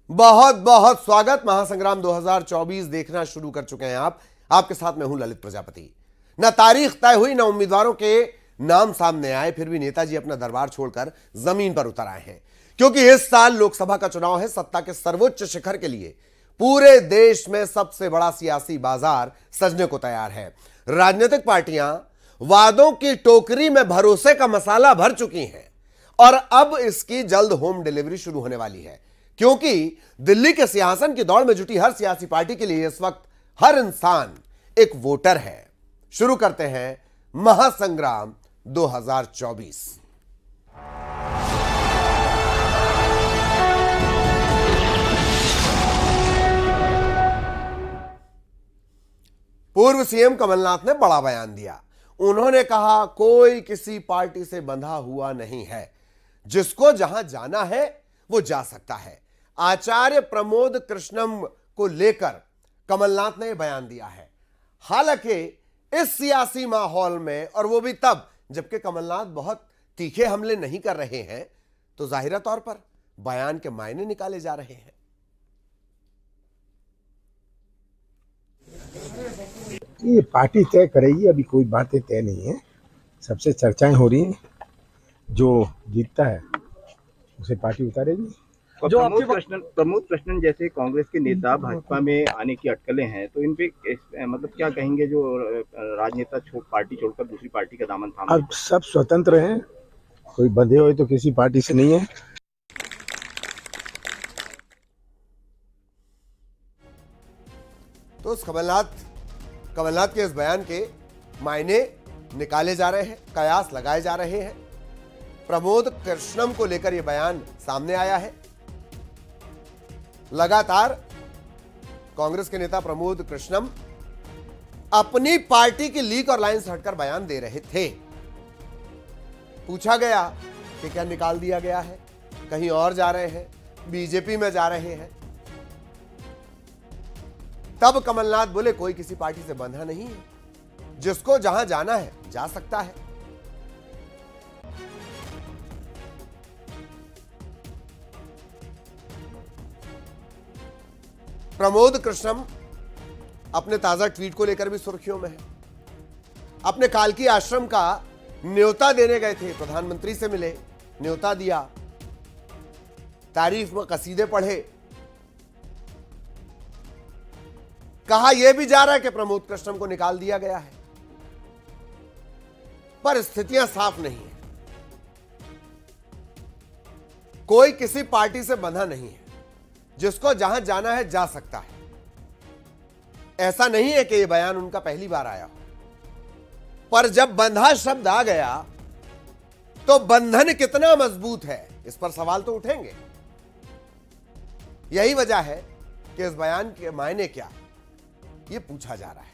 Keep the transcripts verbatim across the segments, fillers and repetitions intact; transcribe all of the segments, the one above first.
बहुत बहुत स्वागत। महासंग्राम दो हज़ार चौबीस देखना शुरू कर चुके हैं आप। आपके साथ मैं हूं ललित प्रजापति। न तारीख तय हुई, न उम्मीदवारों के नाम सामने आए, फिर भी नेताजी अपना दरबार छोड़कर जमीन पर उतर आए हैं, क्योंकि इस साल लोकसभा का चुनाव है। सत्ता के सर्वोच्च शिखर के लिए पूरे देश में सबसे बड़ा सियासी बाजार सजने को तैयार है। राजनीतिक पार्टियां वादों की टोकरी में भरोसे का मसाला भर चुकी हैं और अब इसकी जल्द होम डिलीवरी शुरू होने वाली है, क्योंकि दिल्ली के सिंहासन की दौड़ में जुटी हर सियासी पार्टी के लिए इस वक्त हर इंसान एक वोटर है। शुरू करते हैं महासंग्राम दो हज़ार चौबीस। पूर्व सीएम कमलनाथ ने बड़ा बयान दिया। उन्होंने कहा, कोई किसी पार्टी से बंधा हुआ नहीं है, जिसको जहां जाना है वो जा सकता है। आचार्य प्रमोद कृष्णम को लेकर कमलनाथ ने बयान दिया है। हालांकि इस सियासी माहौल में, और वो भी तब जबकि कमलनाथ बहुत तीखे हमले नहीं कर रहे हैं, तो जाहिर तौर पर बयान के मायने निकाले जा रहे हैं। ये पार्टी तय करेगी, अभी कोई बातें तय नहीं है। सबसे चर्चाएं हो रही हैं, जो जीतता है उसे पार्टी उतारेगी। जो प्रमोद कृष्णन प्रमोद कृष्णन जैसे कांग्रेस के नेता भाजपा में आने की अटकलें हैं, तो इन पे मतलब क्या कहेंगे, जो राजनेता छोड़ पार्टी छोड़कर दूसरी पार्टी का दामन थामे? अब सब स्वतंत्र हैं, कोई बंधे हुए तो किसी पार्टी से नहीं है। तो उस कमलनाथ कमलनाथ के इस बयान के मायने निकाले जा रहे हैं, कयास लगाए जा रहे हैं। प्रमोद कृष्णम को लेकर यह बयान सामने आया है। लगातार कांग्रेस के नेता प्रमोद कृष्णम अपनी पार्टी की लीक और लाइन से हटकर बयान दे रहे थे। पूछा गया कि क्या निकाल दिया गया है, कहीं और जा रहे हैं, बीजेपी में जा रहे हैं, तब कमलनाथ बोले, कोई किसी पार्टी से बंधा नहीं है, जिसको जहां जाना है जा सकता है। प्रमोद कृष्णम अपने ताजा ट्वीट को लेकर भी सुर्खियों में है। अपने कालकी आश्रम का न्योता देने गए थे, प्रधानमंत्री से मिले, न्योता दिया, तारीफ में कसीदे पढ़े। कहा यह भी जा रहा है कि प्रमोद कृष्णम को निकाल दिया गया है, पर स्थितियां साफ नहीं है। कोई किसी पार्टी से बंधा नहीं है, जिसको जहां जाना है जा सकता है। ऐसा नहीं है कि यह बयान उनका पहली बार आया हो, पर जब बंधा शब्द आ गया तो बंधन कितना मजबूत है, इस पर सवाल तो उठेंगे। यही वजह है कि इस बयान के मायने क्या, ये पूछा जा रहा है।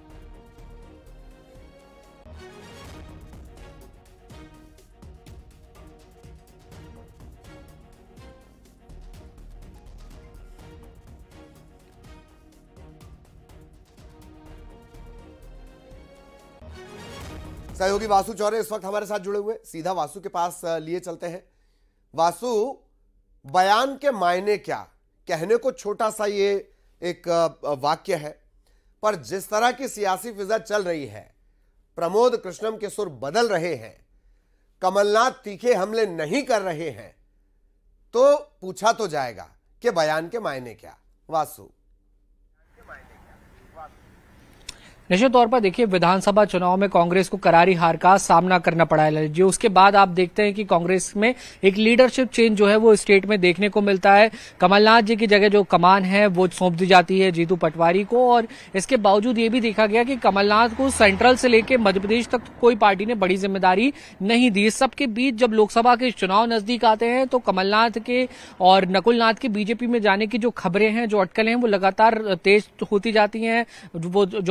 सहयोगी वासु चौरे इस वक्त हमारे साथ जुड़े हुए, सीधा वासु के पास लिए चलते हैं। वासु, बयान के मायने क्या? कहने को छोटा सा ये एक वाक्य है, पर जिस तरह की सियासी फिजा चल रही है, प्रमोद कृष्णम के सुर बदल रहे हैं, कमलनाथ तीखे हमले नहीं कर रहे हैं, तो पूछा तो जाएगा कि बयान के मायने क्या। वासु, निश्चित तौर पर देखिए, विधानसभा चुनाव में कांग्रेस को करारी हार का सामना करना पड़ा है जी। उसके बाद आप देखते हैं कि कांग्रेस में एक लीडरशिप चेंज जो है वो स्टेट में देखने को मिलता है। कमलनाथ जी की जगह जो कमान है वो सौंप दी जाती है जीतू पटवारी को, और इसके बावजूद ये भी देखा गया कि कमलनाथ को सेंट्रल से लेकर मध्य प्रदेश तक कोई पार्टी ने बड़ी जिम्मेदारी नहीं दी। सबके बीच जब लोकसभा के चुनाव नजदीक आते हैं तो कमलनाथ के और नकुलनाथ के बीजेपी में जाने की जो खबरें हैं, जो अटकलें हैं, वो लगातार तेज होती जाती हैं। वो जो अटकलें हैं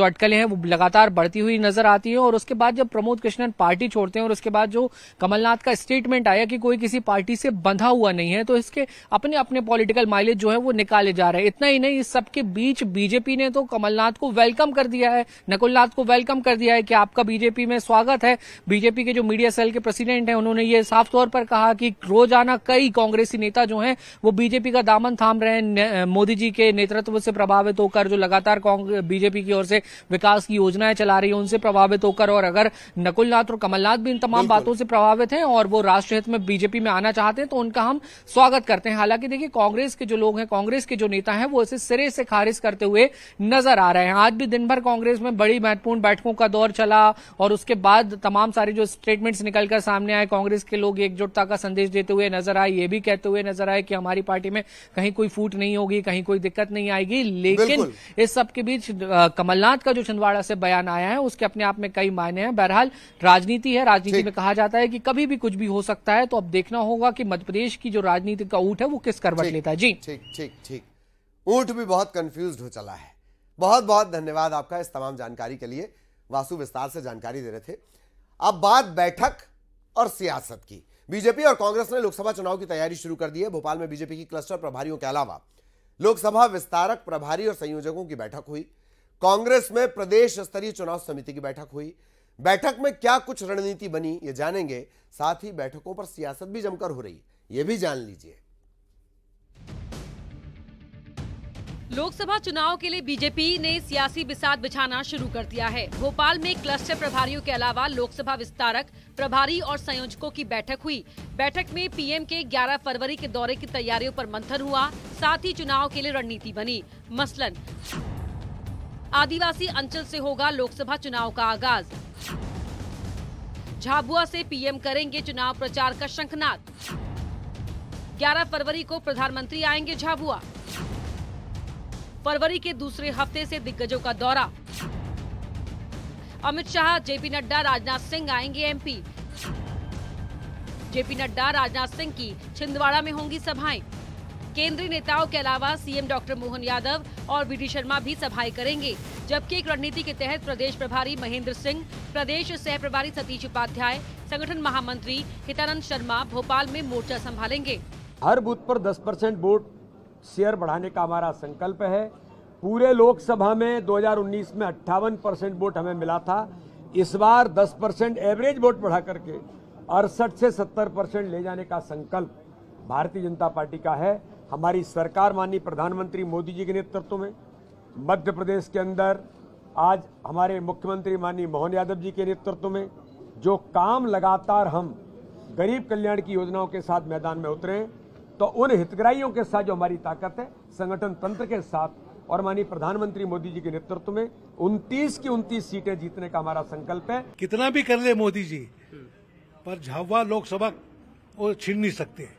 वो लगातार बढ़ती हुई नजर आती है। और उसके बाद जब प्रमोद कृष्णन पार्टी छोड़ते हैं और उसके बाद जो कमलनाथ का स्टेटमेंट आया कि कोई किसी पार्टी से बंधा हुआ नहीं है, तो इसके अपने अपने पॉलिटिकल माइलेज जो है वो निकाले जा रहे हैं। इतना ही नहीं, इस सबके बीच बीजेपी ने तो कमलनाथ को वेलकम कर दिया है, नकुलनाथ को वेलकम कर दिया है कि आपका बीजेपी में स्वागत है। बीजेपी के जो मीडिया सेल के प्रेसिडेंट हैं, उन्होंने ये साफ तौर पर कहा कि रोजाना कई कांग्रेसी नेता जो हैं वो बीजेपी का दामन थाम रहे हैं, मोदी जी के नेतृत्व से प्रभावित होकर, जो लगातार बीजेपी की ओर से विकास की योजनाएं चला रही है उनसे प्रभावित होकर। और अगर नकुलनाथ और कमलनाथ भी इन तमाम बातों से प्रभावित हैं और वो राष्ट्र हित में बीजेपी में आना चाहते हैं तो उनका हम स्वागत करते हैं। हालांकि देखिए, कांग्रेस के जो लोग हैं, कांग्रेस के जो नेता हैं, वो इसे सिरे से खारिज करते हुए नजर आ रहे हैं। आज भी दिन भर कांग्रेस में बड़ी महत्वपूर्ण बैठकों का दौर चला और उसके बाद तमाम सारे जो स्टेटमेंट्स निकलकर सामने आए, कांग्रेस के लोग एकजुटता का संदेश देते हुए नजर आए, ये भी कहते हुए नजर आए कि हमारी पार्टी में कहीं कोई फूट नहीं होगी, कहीं कोई दिक्कत नहीं आएगी। लेकिन इस सब के बीच कमलनाथ का जो छिंदवाड़ा से बयान आया है उसके अपने आप में कई मायने हैं। बहरहाल राजनीति है, राजनीति में कहा जाता है कि कभी भी कुछ भी हो सकता है, तो अब देखना होगा कि मध्य प्रदेश की जो राजनीति का ऊंट है वो किस करवट लेता है। जी ठीक ठीक ठीक, ऊंट भी बहुत कंफ्यूज्ड हो चला है। बहुत बहुत धन्यवाद आपका इस तमाम जानकारी के लिए। वासु विस्तार से जानकारी दे रहे थे। अब बात बैठक और सियासत की। बीजेपी और कांग्रेस ने लोकसभा चुनाव की तैयारी शुरू कर दी है। भोपाल में बीजेपी की क्लस्टर प्रभारियों के अलावा लोकसभा विस्तारक प्रभारी और संयोजकों की बैठक हुई। कांग्रेस में प्रदेश स्तरीय चुनाव समिति की बैठक हुई। बैठक में क्या कुछ रणनीति बनी ये जानेंगे, साथ ही बैठकों पर सियासत भी जमकर हो रही है, ये भी जान लीजिए। लोकसभा चुनाव के लिए बीजेपी ने सियासी बिसात बिछाना शुरू कर दिया है। भोपाल में क्लस्टर प्रभारियों के अलावा लोकसभा विस्तारक प्रभारी और संयोजकों की बैठक हुई। बैठक में पीएम के ग्यारह फरवरी के दौरे की तैयारियों पर मंथन हुआ। साथ ही चुनाव के लिए रणनीति बनी। मसलन आदिवासी अंचल से होगा लोकसभा चुनाव का आगाज। झाबुआ से पीएम करेंगे चुनाव प्रचार का शंखनाद। ग्यारह फरवरी को प्रधानमंत्री आएंगे झाबुआ। फरवरी के दूसरे हफ्ते से दिग्गजों का दौरा। अमित शाह, जेपी नड्डा, राजनाथ सिंह आएंगे एमपी। जेपी नड्डा, राजनाथ सिंह की छिंदवाड़ा में होंगी सभाएं। केंद्रीय नेताओं के अलावा सीएम डॉक्टर मोहन यादव और वी डी शर्मा भी सभाएं करेंगे। जबकि एक रणनीति के तहत प्रदेश प्रभारी महेंद्र सिंह, प्रदेश सह प्रभारी सतीश उपाध्याय, संगठन महामंत्री हितानंद शर्मा भोपाल में मोर्चा संभालेंगे। हर बूथ पर दस परसेंट वोट शेयर बढ़ाने का हमारा संकल्प है। पूरे लोकसभा में दो हज़ार उन्नीस में अट्ठावन परसेंट वोट हमें मिला था। इस बार दस परसेंट एवरेज वोट बढ़ा करके अड़सठ से सत्तर परसेंट ले जाने का संकल्प भारतीय जनता पार्टी का है। हमारी सरकार माननीय प्रधानमंत्री मोदी जी के नेतृत्व में मध्य प्रदेश के अंदर आज हमारे मुख्यमंत्री माननीय मोहन यादव जी के नेतृत्व में जो काम लगातार हम गरीब कल्याण की योजनाओं के साथ मैदान में उतरे, तो उन हितग्राहियों के साथ जो हमारी ताकत है, संगठन तंत्र के साथ और माननीय प्रधानमंत्री मोदी जी के नेतृत्व में उनतीस की उनतीस सीटें जीतने का हमारा संकल्प है। कितना भी कर ले मोदी जी, पर झाबुआ लोकसभा वो छीन नहीं सकते।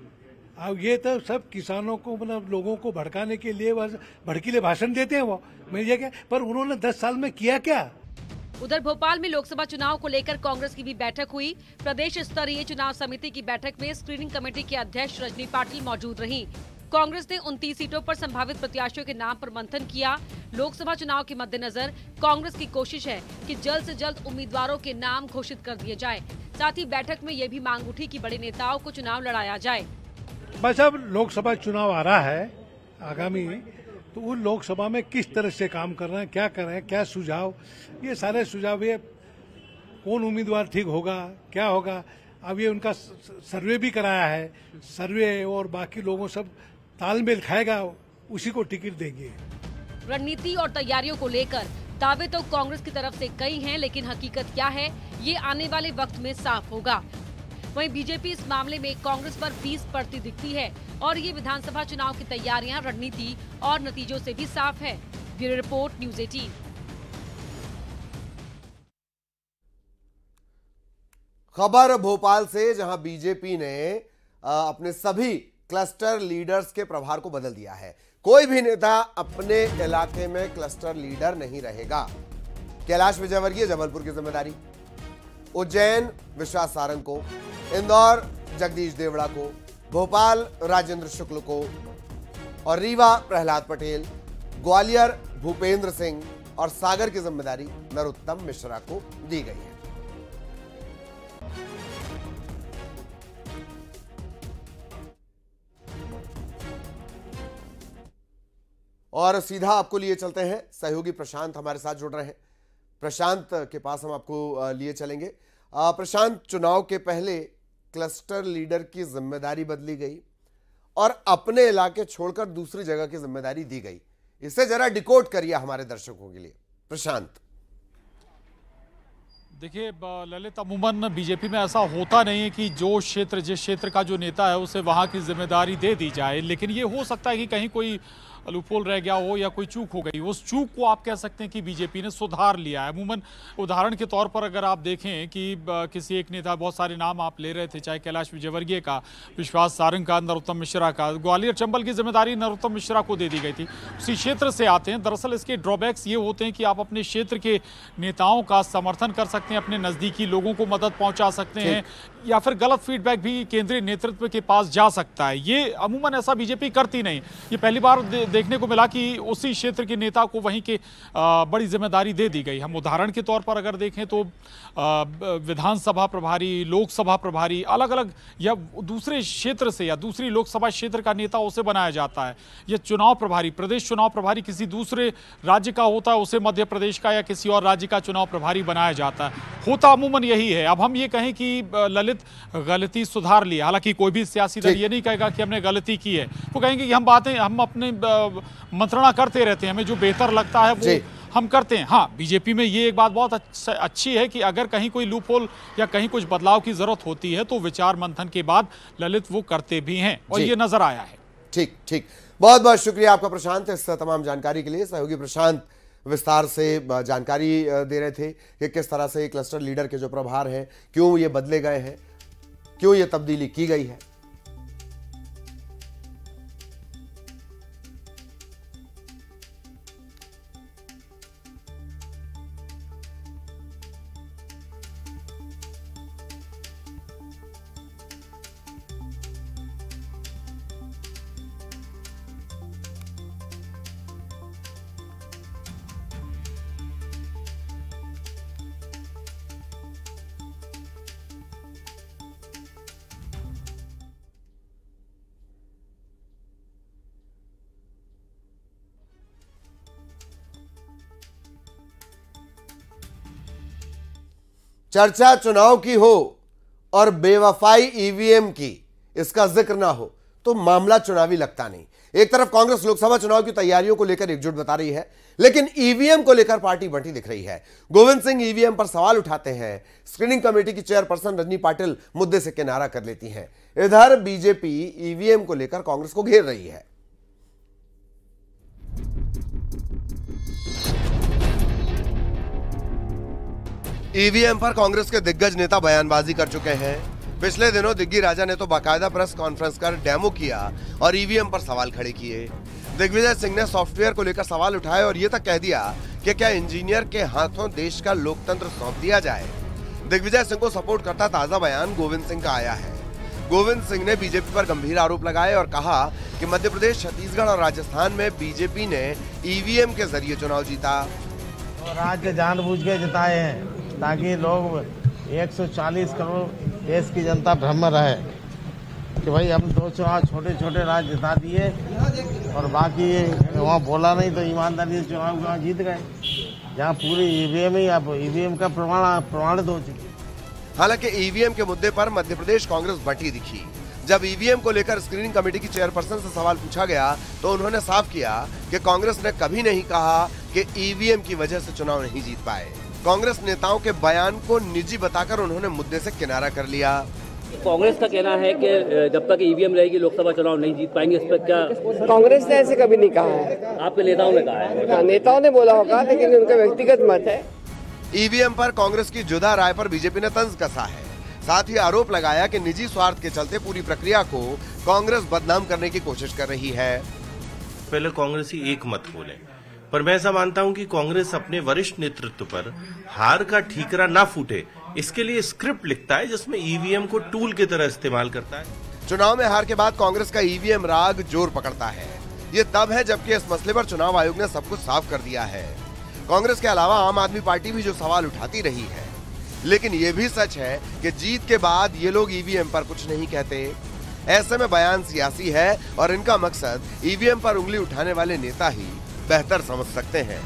अब ये तो सब किसानों को, मतलब लोगों को भड़काने के लिए बस भड़कीले भाषण देते हैं वो, मिल जाएगा, पर उन्होंने दस साल में किया क्या? उधर भोपाल में लोकसभा चुनाव को लेकर कांग्रेस की भी बैठक हुई। प्रदेश स्तरीय चुनाव समिति की बैठक में स्क्रीनिंग कमेटी के अध्यक्ष रजनी पाटिल मौजूद रहीं। कांग्रेस ने उनतीस सीटों पर संभावित प्रत्याशियों के नाम पर मंथन किया। लोकसभा चुनाव के मद्देनजर कांग्रेस की कोशिश है कि जल्द से जल्द उम्मीदवारों के नाम घोषित कर दिए जाए। साथ ही बैठक में ये भी मांग उठी कि बड़े नेताओं को चुनाव लड़ाया जाए। बस अब लोकसभा चुनाव आ रहा है आगामी, तो उन लोकसभा में किस तरह से काम कर रहे हैं, क्या कर रहे हैं, क्या सुझाव, ये सारे सुझाव, ये कौन उम्मीदवार ठीक होगा, क्या होगा, अब ये उनका सर्वे भी कराया है। सर्वे और बाकी लोगों सब तालमेल खाएगा, उसी को टिकट देंगे। रणनीति और तैयारियों को लेकर दावे तो कांग्रेस की तरफ से कई हैं, लेकिन हकीकत क्या है ये आने वाले वक्त में साफ होगा। वहीं बीजेपी इस मामले में कांग्रेस पर बीस पड़ती दिखती है और ये विधानसभा चुनाव की तैयारियां रणनीति और नतीजों से भी साफ है। ब्यूरो रिपोर्ट, न्यूज़ अठारह। खबर भोपाल से, जहां बीजेपी ने अपने सभी क्लस्टर लीडर्स के प्रभार को बदल दिया है। कोई भी नेता अपने इलाके में क्लस्टर लीडर नहीं रहेगा। कैलाश विजयवर्गीय जबलपुर की जिम्मेदारी, उज्जैन विश्वास सारंग को, इंदौर जगदीश देवड़ा को, भोपाल राजेंद्र शुक्ल को और रीवा प्रहलाद पटेल, ग्वालियर भूपेंद्र सिंह, और सागर की जिम्मेदारी नरोत्तम मिश्रा को दी गई है। और सीधा आपको लिए चलते हैं, सहयोगी प्रशांत हमारे साथ जुड़ रहे हैं। प्रशांत के पास हम आपको लिए चलेंगे। प्रशांत, चुनाव के पहले क्लस्टर लीडर की जिम्मेदारी बदली गई और अपने इलाके छोड़कर दूसरी जगह की जिम्मेदारी दी गई, इसे जरा डिकोड करिए हमारे दर्शकों के लिए। प्रशांत, देखिए ललित, अमूमन बीजेपी में ऐसा होता नहीं है कि जो क्षेत्र जिस क्षेत्र का जो नेता है उसे वहां की जिम्मेदारी दे दी जाए, लेकिन ये हो सकता है कि कहीं कोई लूपहोल रह गया हो या कोई चूक हो गई, उस चूक को आप कह सकते हैं कि बीजेपी ने सुधार लिया है। अमूमन उदाहरण के तौर पर अगर आप देखें कि किसी एक नेता, बहुत सारे नाम आप ले रहे थे, चाहे कैलाश विजयवर्गीय का, विश्वास सारंग का, नरोत्तम मिश्रा का, ग्वालियर चंबल की जिम्मेदारी नरोत्तम मिश्रा को दे दी गई थी, उसी क्षेत्र से आते हैं। दरअसल इसके ड्रॉबैक्स ये होते हैं कि आप अपने क्षेत्र के नेताओं का समर्थन कर सकते हैं, अपने नज़दीकी लोगों को मदद पहुंचा सकते हैं, या फिर गलत फीडबैक भी केंद्रीय नेतृत्व के पास जा सकता है। ये अमूमन ऐसा बीजेपी करती नहीं। ये पहली बार दे, देखने को मिला कि उसी क्षेत्र के नेता को वहीं के आ, बड़ी जिम्मेदारी दे दी गई। हम उदाहरण के तौर पर अगर देखें तो विधानसभा प्रभारी, लोकसभा प्रभारी, अलग अलग या दूसरे क्षेत्र से या दूसरी लोकसभा क्षेत्र का नेता उसे बनाया जाता है। यह चुनाव प्रभारी, प्रदेश चुनाव प्रभारी किसी दूसरे राज्य का होता है, उसे मध्य प्रदेश का या किसी और राज्य का चुनाव प्रभारी बनाया जाता है। होता अमूमन यही है। अब हम ये कहें कि ललित गलती सुधार ली, हालांकि कोई भी सियासी दल ये नहीं कहेगा कि हमने गलती की है, वो कहेंगे कि हम बातें हम अपने मंत्रणा करते रहते हैं, हमें जो बेहतर लगता है वो हम करते हैं। हाँ, बीजेपी में ये एक बात बहुत अच्छी है कि अगर कहीं कोई लूपहोल या कहीं कुछ बदलाव की जरूरत होती है तो विचार मंथन के बाद ललित वो करते भी हैं, और ये नजर आया है। ठीक ठीक, बहुत बहुत शुक्रिया आपका प्रशांत इस तमाम जानकारी के लिए। सहयोगी प्रशांत विस्तार से जानकारी दे रहे थे कि किस तरह से क्लस्टर लीडर के जो प्रभार हैं, क्यों ये बदले गए हैं, क्यों ये तब्दीली की गई है। चर्चा चुनाव की हो और बेवफाई ईवीएम की, इसका जिक्र ना हो तो मामला चुनावी लगता नहीं। एक तरफ कांग्रेस लोकसभा चुनाव की तैयारियों को लेकर एकजुट बता रही है, लेकिन ईवीएम को लेकर पार्टी बंटी दिख रही है। गोविंद सिंह ईवीएम पर सवाल उठाते हैं, स्क्रीनिंग कमेटी की चेयरपर्सन रजनी पाटिल मुद्दे से किनारा कर लेती हैं। इधर बीजेपी ईवीएम को लेकर कांग्रेस को घेर रही है। ईवीएम पर कांग्रेस के दिग्गज नेता बयानबाजी कर चुके हैं। पिछले दिनों दिग्गी राजा ने तो बाकायदा प्रेस कॉन्फ्रेंस कर डेमो किया और ईवीएम पर सवाल खड़े किए। दिग्विजय सिंह ने सॉफ्टवेयर को लेकर सवाल उठाए और ये तक कह दिया कि क्या इंजीनियर के हाथों देश का लोकतंत्र सौंप दिया जाए। दिग्विजय सिंह को सपोर्ट करता ताजा बयान गोविंद सिंह का आया है। गोविंद सिंह ने बीजेपी पर गंभीर आरोप लगाए और कहा कि मध्य प्रदेश, छत्तीसगढ़ और राजस्थान में बीजेपी ने ईवीएम के जरिए चुनाव जीता और राज्य जानबूझ के जिताए हैं ताकि लोग एक सौ चालीस करोड़ देश की जनता भ्रम में रहे कि भाई हम दो चुनाव छोटे छोटे राज्य जिता दिए और बाकी वहाँ बोला नहीं तो ईमानदारी से चुनाव वहाँ जीत गए, जहाँ पूरी ईवीएम ही अब ईवीएम का प्रमाण प्रमाणित हो चुकी। हालांकि ईवीएम के मुद्दे पर मध्य प्रदेश कांग्रेस बटी दिखी। जब ईवीएम को लेकर स्क्रीनिंग कमेटी की चेयरपर्सन से सवाल पूछा गया तो उन्होंने साफ किया कि कांग्रेस ने कभी नहीं कहा कि ईवीएम की वजह से चुनाव नहीं जीत पाए। कांग्रेस नेताओं के बयान को निजी बताकर उन्होंने मुद्दे से किनारा कर लिया। कांग्रेस का कहना है कि जब तक ईवीएम रहेगी लोकसभा चुनाव नहीं जीत पाएंगे, इस पर क्या? कांग्रेस ने ऐसे कभी नहीं कहा है। आपके नेताओं ने कहा है? नेताओं ने बोला होगा, लेकिन उनका व्यक्तिगत मत है। ईवीएम पर कांग्रेस की जुदा राय पर बीजेपी ने तंज कसा है। साथ ही आरोप लगाया कि निजी स्वार्थ के चलते पूरी प्रक्रिया को कांग्रेस बदनाम करने की कोशिश कर रही है। पहले कांग्रेस ही एक मत बोले, पर मैं ऐसा मानता हूं कि कांग्रेस अपने वरिष्ठ नेतृत्व पर हार का ठीकरा ना फूटे, इसके लिए स्क्रिप्ट लिखता है जिसमें ईवीएम को टूल की तरह इस्तेमाल करता है। चुनाव में हार के बाद कांग्रेस का ईवीएम राग जोर पकड़ता है। ये तब है जबकि इस मसले पर चुनाव आयोग ने सब कुछ साफ कर दिया है। कांग्रेस के अलावा आम आदमी पार्टी भी जो सवाल उठाती रही है, लेकिन ये भी सच है कि जीत के बाद ये लोग ईवीएम पर कुछ नहीं कहते। ऐसे में बयान सियासी है और इनका मकसद ईवीएम पर उंगली उठाने वाले नेता ही बेहतर समझ सकते हैं।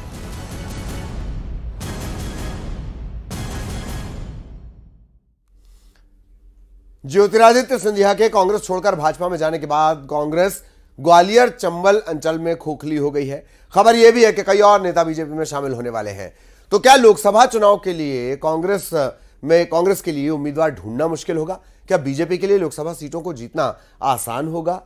ज्योतिरादित्य सिंधिया के कांग्रेस छोड़कर भाजपा में जाने के बाद कांग्रेस ग्वालियर चंबल अंचल में खोखली हो गई है। खबर यह भी है कि कई और नेता बीजेपी में शामिल होने वाले हैं। तो क्या लोकसभा चुनाव के लिए कांग्रेस में कांग्रेस के लिए उम्मीदवार ढूंढना मुश्किल होगा? क्या बीजेपी के लिए लोकसभा सीटों को जीतना आसान होगा?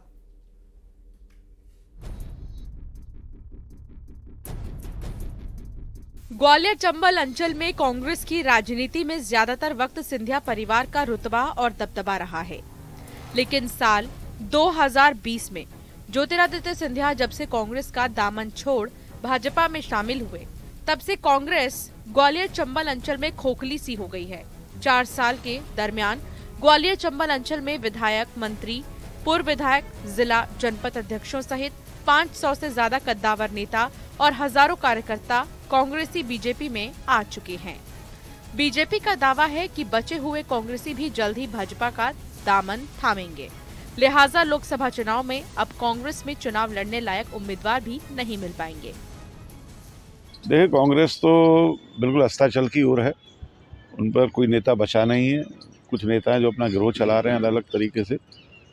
ग्वालियर चंबल अंचल में कांग्रेस की राजनीति में ज्यादातर वक्त सिंधिया परिवार का रुतबा और दबदबा रहा है, लेकिन साल दो हज़ार बीस में ज्योतिरादित्य सिंधिया जब से कांग्रेस का दामन छोड़ भाजपा में शामिल हुए, तब से कांग्रेस ग्वालियर चंबल अंचल में खोखली सी हो गई है। चार साल के दरमियान ग्वालियर चंबल अंचल में विधायक, मंत्री, पूर्व विधायक, जिला जनपद अध्यक्षों सहित पाँच सौ से ज्यादा कद्दावर नेता और हजारों कार्यकर्ता कांग्रेसी बीजेपी में आ चुके हैं। बीजेपी का दावा है कि बचे हुए कांग्रेसी भी जल्द ही भाजपा का दामन थामेंगे, लिहाजा लोकसभा चुनाव में अब कांग्रेस में चुनाव लड़ने लायक उम्मीदवार भी नहीं मिल पाएंगे। देखिए, कांग्रेस तो बिल्कुल अस्ताचल की ओर है, उन पर कोई नेता बचा नहीं है। कुछ नेता हैं जो अपना गिरोह चला रहे हैं अलग अलग तरीके से,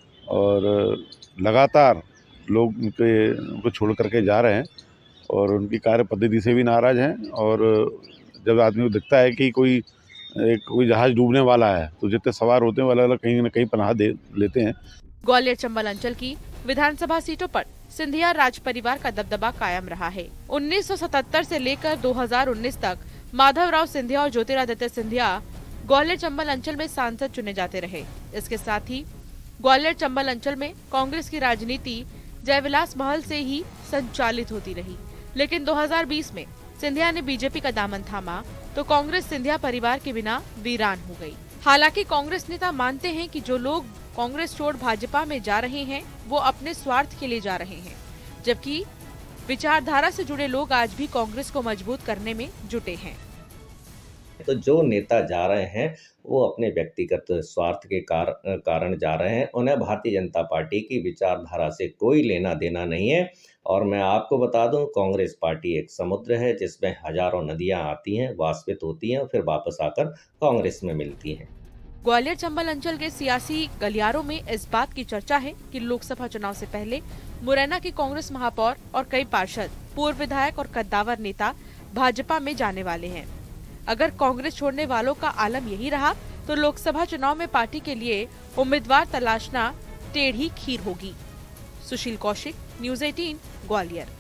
और लगातार लोग उनके उनको छोड़ करके जा रहे हैं और उनकी कार्य पद्धति से भी नाराज हैं। और जब आदमी को दिखता है कि कोई एक कोई जहाज डूबने वाला है तो जितने सवार होते हैं वो अलग अलग कहीं न कहीं पनाह दे लेते हैं। ग्वालियर चंबल अंचल की विधानसभा सीटों पर सिंधिया राज परिवार का दबदबा कायम रहा है। उन्नीस सौ सतहत्तर से लेकर दो हज़ार उन्नीस तक माधवराव सिंधिया और ज्योतिरादित्य सिंधिया ग्वालियर चंबल अंचल में सांसद चुने जाते रहे। इसके साथ ही ग्वालियर चंबल अंचल में कांग्रेस की राजनीति जयविलास महल से ही संचालित होती रही, लेकिन दो हज़ार बीस में सिंधिया ने बीजेपी का दामन थामा तो कांग्रेस सिंधिया परिवार के बिना वीरान हो गई। हालांकि कांग्रेस नेता मानते हैं कि जो लोग कांग्रेस छोड़ भाजपा में जा रहे हैं वो अपने स्वार्थ के लिए जा रहे हैं, जबकि विचारधारा से जुड़े लोग आज भी कांग्रेस को मजबूत करने में जुटे हैं। तो जो नेता जा रहे हैं वो अपने व्यक्तिगत स्वार्थ के कार, कारण जा रहे हैं। उन्हें भारतीय जनता पार्टी की विचारधारा से कोई लेना देना नहीं है। और मैं आपको बता दूं, कांग्रेस पार्टी एक समुद्र है जिसमें हजारों नदियां आती हैं, वाष्पित होती हैं और फिर वापस आकर कांग्रेस में मिलती हैं। ग्वालियर चंबल अंचल के सियासी गलियारों में इस बात की चर्चा है कि लोकसभा चुनाव से पहले मुरैना की कांग्रेस महापौर और कई पार्षद, पूर्व विधायक और कद्दावर नेता भाजपा में जाने वाले हैं। अगर कांग्रेस छोड़ने वालों का आलम यही रहा तो लोकसभा चुनाव में पार्टी के लिए उम्मीदवार तलाशना टेढ़ी खीर होगी। सुशील कौशिक, न्यूज़ अठारह, ग्वालियर।